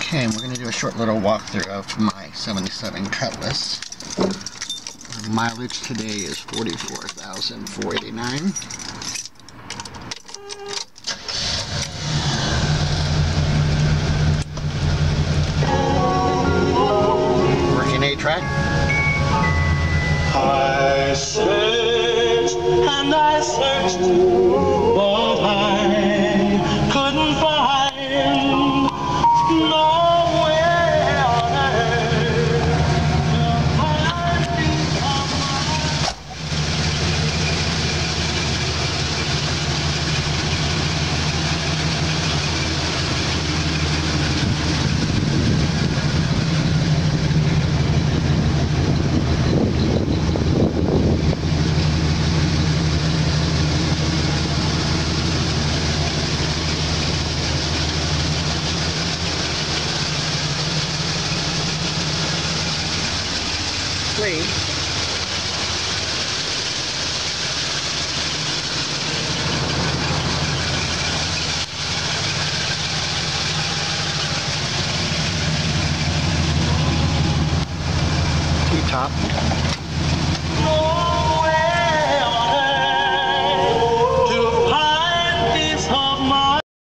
Okay, we're going to do a short little walkthrough of my 77 Cutlass. Our mileage today is 44,489. Working 8-track. I searched and I searched, but I couldn't find nowhere on earth to find Clean. T-top.